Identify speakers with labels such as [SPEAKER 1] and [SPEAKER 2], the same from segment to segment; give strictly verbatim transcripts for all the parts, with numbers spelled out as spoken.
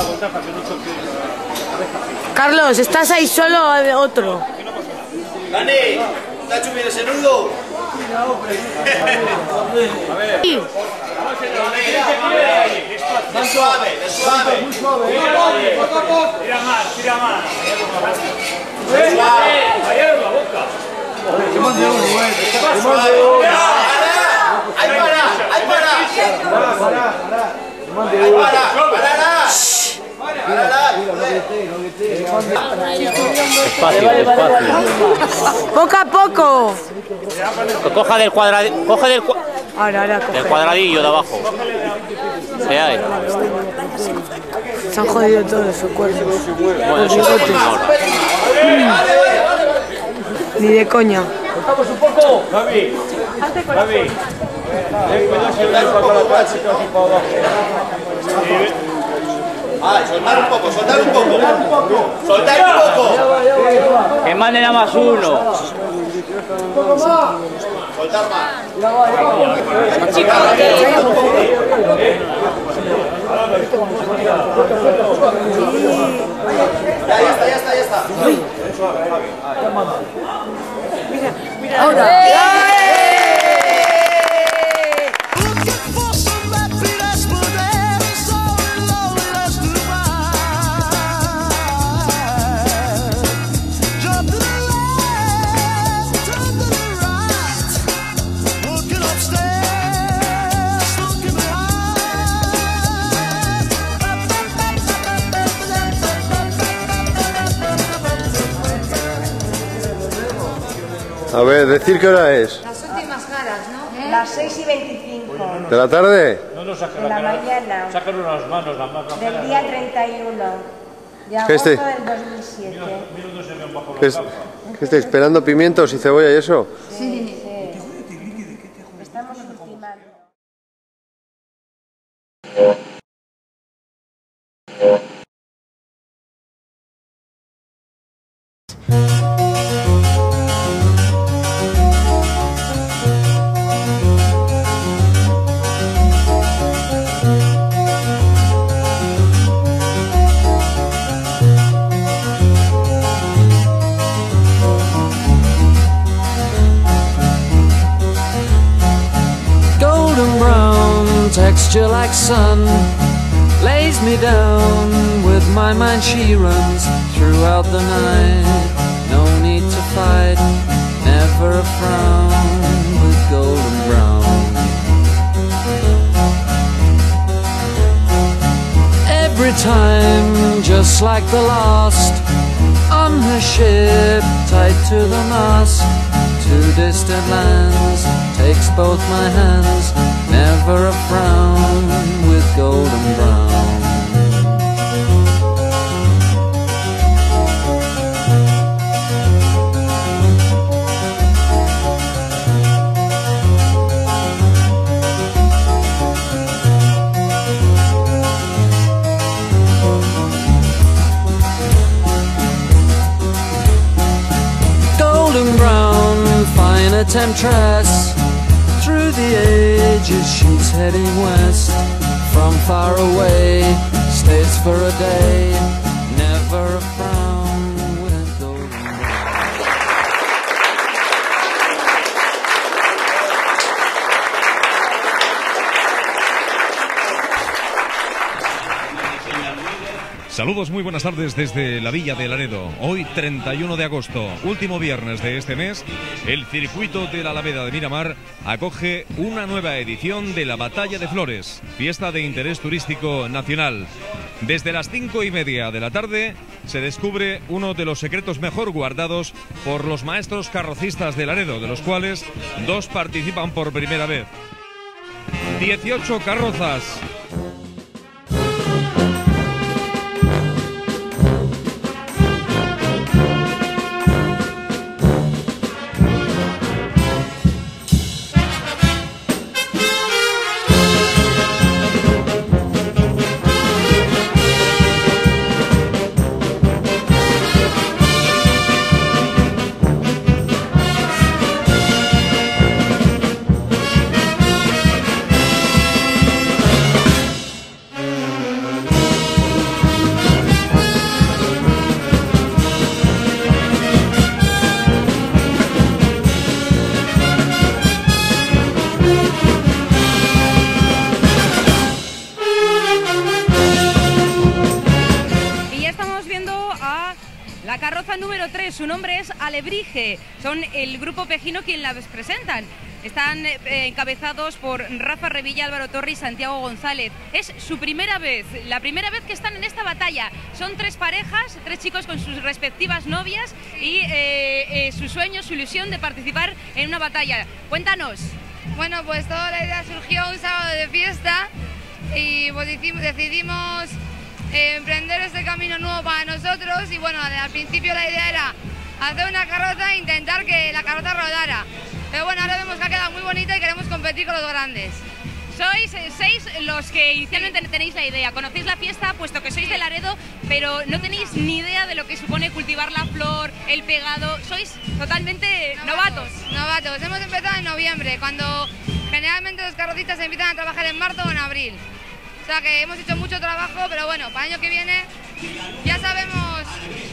[SPEAKER 1] Carlos, ¿estás ahí solo o otro?
[SPEAKER 2] Dani, ¿está chupiendo ese nudo? A ver. Sí. De suave, de suave.
[SPEAKER 3] Muy suave.
[SPEAKER 4] Tira más, tira más.
[SPEAKER 2] De suave.
[SPEAKER 4] Vaya la boca.
[SPEAKER 2] ¡Ahí para! ¡Ahí para!
[SPEAKER 3] Para, para, para.
[SPEAKER 2] ¡Ahí para! ¡Parala!
[SPEAKER 5] Espacio, espacio.
[SPEAKER 1] Poco a poco.
[SPEAKER 5] Coja del cuadradillo, coge del, cua
[SPEAKER 1] Ahora, ahora, coge.
[SPEAKER 5] del cuadradillo de abajo. ¿Qué hay?
[SPEAKER 1] Se han jodido todos sus cuerpos.
[SPEAKER 5] Bueno, eso se pone ahora.
[SPEAKER 1] Ni de coña.
[SPEAKER 3] Cortamos un poco.
[SPEAKER 4] Javi, Javi.
[SPEAKER 3] Ten cuidado si vais para la calle, que os para abajo.
[SPEAKER 2] Ah, soltar un poco, soltar un poco. Soltar un poco.
[SPEAKER 5] Que manden a más uno.
[SPEAKER 3] Un poco más.
[SPEAKER 2] Soltar más.
[SPEAKER 3] Ya va, ya va.
[SPEAKER 2] Ya, ya está, ya está, ya está.
[SPEAKER 1] Mira, mira. Ahora.
[SPEAKER 6] A ver, decir qué hora es.
[SPEAKER 7] Las últimas caras, ¿no?
[SPEAKER 8] Las seis y veinticinco
[SPEAKER 6] ¿De la tarde?
[SPEAKER 4] No nos sacan
[SPEAKER 8] de la mañana
[SPEAKER 4] Sacan unas manos, las manos.
[SPEAKER 8] del día treinta y uno de
[SPEAKER 6] ¿Qué
[SPEAKER 8] agosto
[SPEAKER 6] este?
[SPEAKER 8] del dos mil siete.
[SPEAKER 6] ¿Qué, es, ¿Qué estáis esperando pimientos y cebolla y eso?
[SPEAKER 8] Sí, sí. Estamos ultimando.
[SPEAKER 9] Texture like sun lays me down. With my mind she runs throughout the night. No need to fight, never a frown. With golden brown, every time just like the last. On her ship tied to the mast, to distant lands takes both my hands. Never a frown with golden brown. Golden brown, fine a temptress. Through the ages she's heading west. From far away, stays for a day. Never a frown with golden brown.
[SPEAKER 10] Saludos, muy buenas tardes desde la Villa de Laredo. Hoy treinta y uno de agosto, último viernes de este mes, el circuito de la Alameda de Miramar acoge una nueva edición de la Batalla de Flores, fiesta de interés turístico nacional. Desde las cinco y media de la tarde se descubre uno de los secretos mejor guardados por los maestros carrocistas de Laredo, de los cuales dos participan por primera vez. dieciocho carrozas.
[SPEAKER 7] La carroza número tres, su nombre es Alebrije. Son el grupo Pejino quien las presentan. Están eh, encabezados por Rafa Revilla, Álvaro Torre y Santiago González. Es su primera vez, la primera vez que están en esta batalla. Son tres parejas, tres chicos con sus respectivas novias y eh, eh, su sueño, su ilusión de participar en una batalla. Cuéntanos.
[SPEAKER 11] Bueno, pues toda la idea surgió un sábado de fiesta y pues decidimos eh, emprender este camino nuevo para nosotros y bueno, al principio la idea era hacer una carroza e intentar que la carroza rodara. Pero bueno, ahora vemos que ha quedado muy bonita y queremos competir con los grandes.
[SPEAKER 7] Sois eh, seis los que inicialmente tenéis la idea, conocéis la fiesta puesto que sois de Laredo, pero no tenéis ni idea de lo que supone cultivar la flor, el pegado, sois totalmente novatos.
[SPEAKER 11] Novatos, novatos. Hemos empezado en noviembre, cuando generalmente los carrocistas empiezan a trabajar en marzo o en abril. O sea que hemos hecho mucho trabajo, pero bueno, para el año que viene ya sabemos,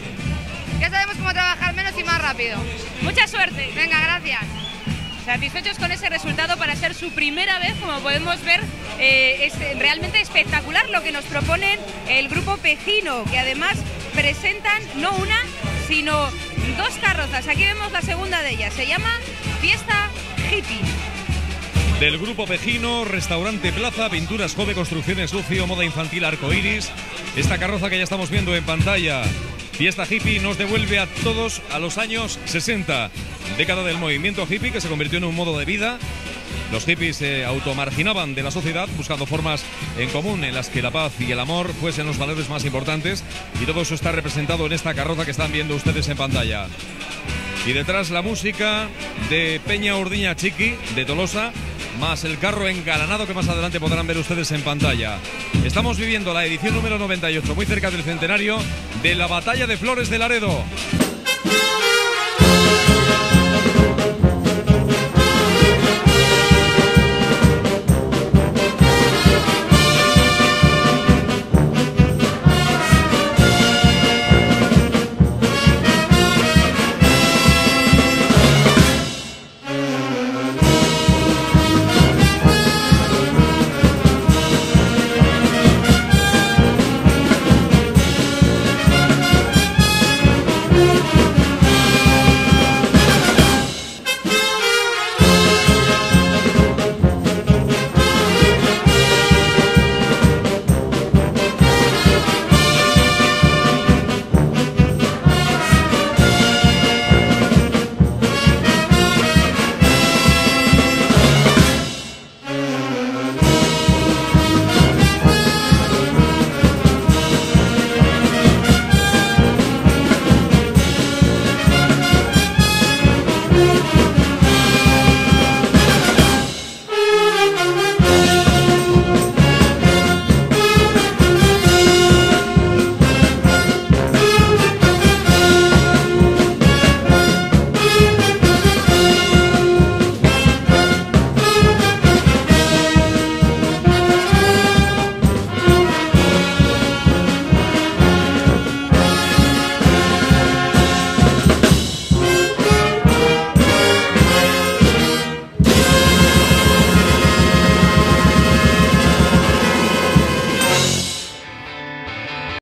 [SPEAKER 11] ya sabemos cómo trabajar menos y más rápido.
[SPEAKER 7] Mucha suerte.
[SPEAKER 11] Venga, gracias.
[SPEAKER 7] Satisfechos con ese resultado para ser su primera vez, como podemos ver, eh, es realmente espectacular lo que nos proponen el grupo Pejino, que además presentan no una, sino dos carrozas. Aquí vemos la segunda de ellas, se llama Fiesta Hippie.
[SPEAKER 10] Del grupo Pejino, Restaurante Plaza, Pinturas Jove, Construcciones Lucio, Moda Infantil Arcoiris. Esta carroza que ya estamos viendo en pantalla, Fiesta Hippie, nos devuelve a todos a los años sesenta, década del movimiento hippie que se convirtió en un modo de vida. Los hippies se automarginaban de la sociedad buscando formas en común en las que la paz y el amor fuesen los valores más importantes, y todo eso está representado en esta carroza que están viendo ustedes en pantalla. Y detrás la música de Peña Urdiña Chiqui de Tolosa, más el carro engalanado que más adelante podrán ver ustedes en pantalla. Estamos viviendo la edición número noventa y ocho, muy cerca del centenario de la Batalla de Flores de Laredo.